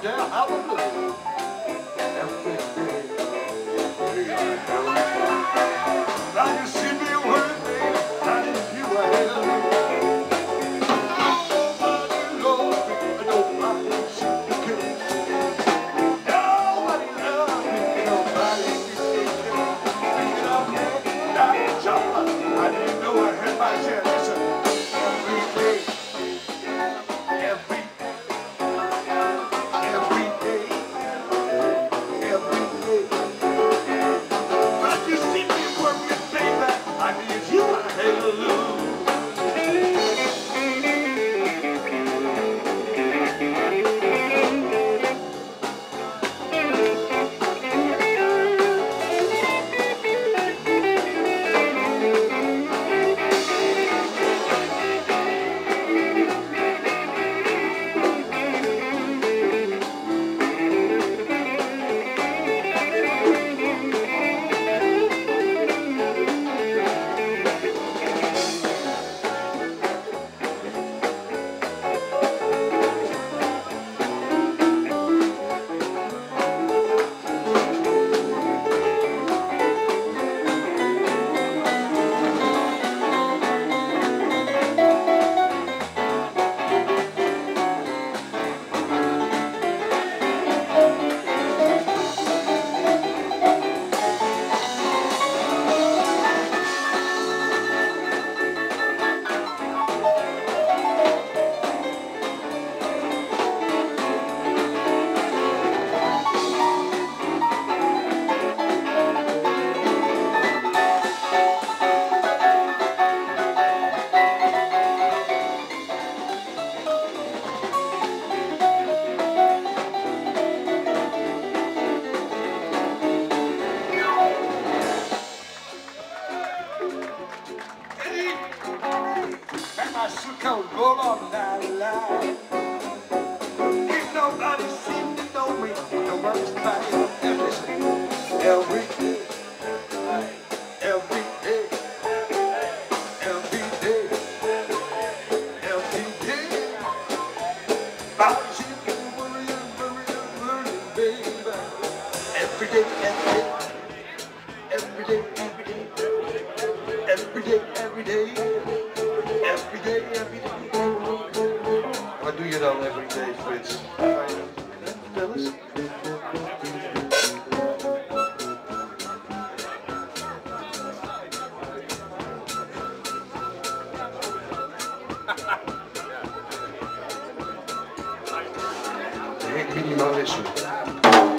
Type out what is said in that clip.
down, hallelujah. Every day. Now you see me working, and if you were nobody loves me, nobody seems to care. Nobody loves me, nobody seems to care. Picking up that job, I didn't know I had my chance. Listen, every day, every day, every day. But you see me working, baby, I need you, hallelujah. I should go roll on that line. Ain't nobody seem to know me, nobody's fine. And listen, every day, every day, every day, every day. I should be worrying, baby. Every day, every day, every day, every day, every day, every day. Every day, every day. Wat doe je dan every day, Frits? Vertel eens. Minimalisme.